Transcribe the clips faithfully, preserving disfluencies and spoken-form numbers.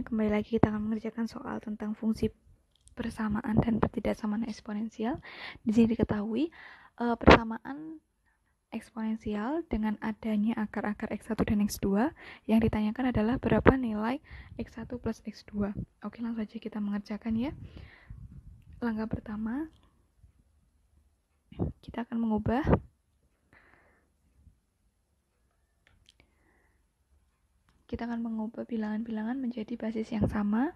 semuanya, kembali lagi kita akan mengerjakan soal tentang fungsi persamaan dan ketidaksamaan eksponensial. Di sini diketahui e, persamaan eksponensial dengan adanya akar-akar x satu dan x dua. Yang ditanyakan adalah berapa nilai x satu plus x dua. Oke, langsung saja kita mengerjakan ya. Langkah pertama, kita akan mengubah kita akan mengubah bilangan-bilangan menjadi basis yang sama.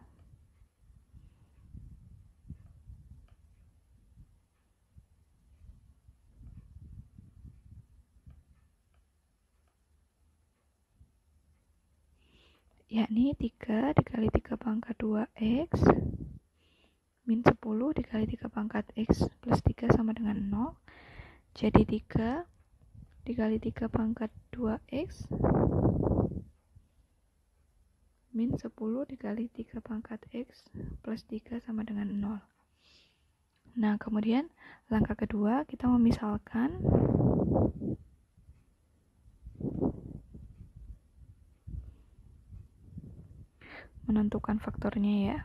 Yakni tiga dikali tiga pangkat dua x min sepuluh dikali tiga pangkat x plus tiga sama dengan nol. Jadi tiga dikali tiga pangkat dua x min sepuluh dikali tiga pangkat x plus tiga sama dengan nol. Nah, kemudian langkah kedua kita memisalkan menentukan faktornya ya.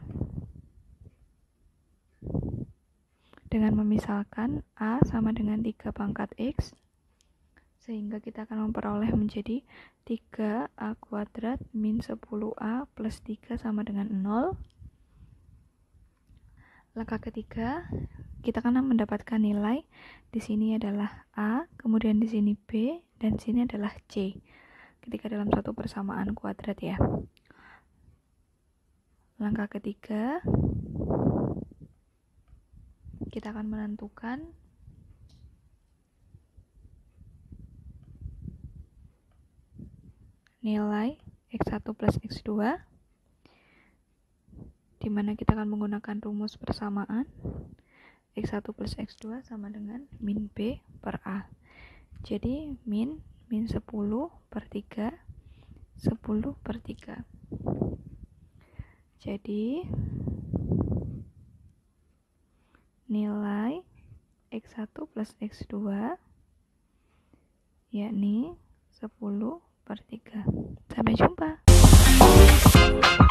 Dengan memisalkan A sama dengan tiga pangkat x, sehingga kita akan memperoleh menjadi tiga a kuadrat min sepuluh a plus tiga sama dengan nol. Langkah ketiga, kita akan mendapatkan nilai. Di sini adalah A, kemudian di sini B, dan di sini adalah C. Ketika dalam satu persamaan kuadrat ya. Langkah ketiga, kita akan menentukan nilai x satu plus x dua, di mana kita akan menggunakan rumus persamaan x satu plus x dua sama dengan min B per A. Jadi min min sepuluh per tiga, sepuluh per tiga. Jadi nilai x satu plus x dua yakni sepuluh per tiga. Sampai jumpa.